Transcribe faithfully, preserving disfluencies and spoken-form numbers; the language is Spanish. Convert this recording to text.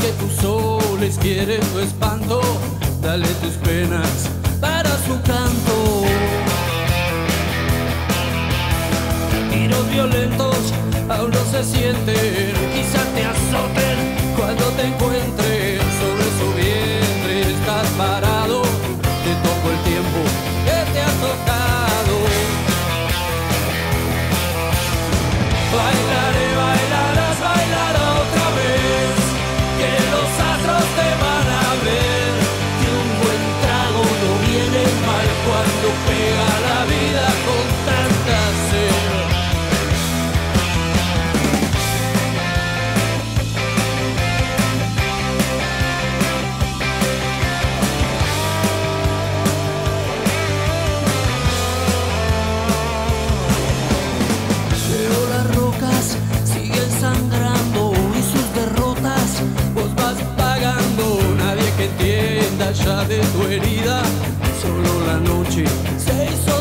que tus soles quieren tu espanto, dale tus penas para su canto. Tiros violentos aún no se sienten, quizás te azoten cuando te encuentres sobre su vientre. Estás parado, te toco el tiempo que te ha tocado. Bailaré, bailarás, bailará otra vez, que los astros te van a ver, que un buen trago no viene mal cuando pega la vida con tanta sed. Pero las rocas siguen sangrando y sus derrotas vos vas pagando. Nadie que entienda ya de tu herida, solo la noche se hizo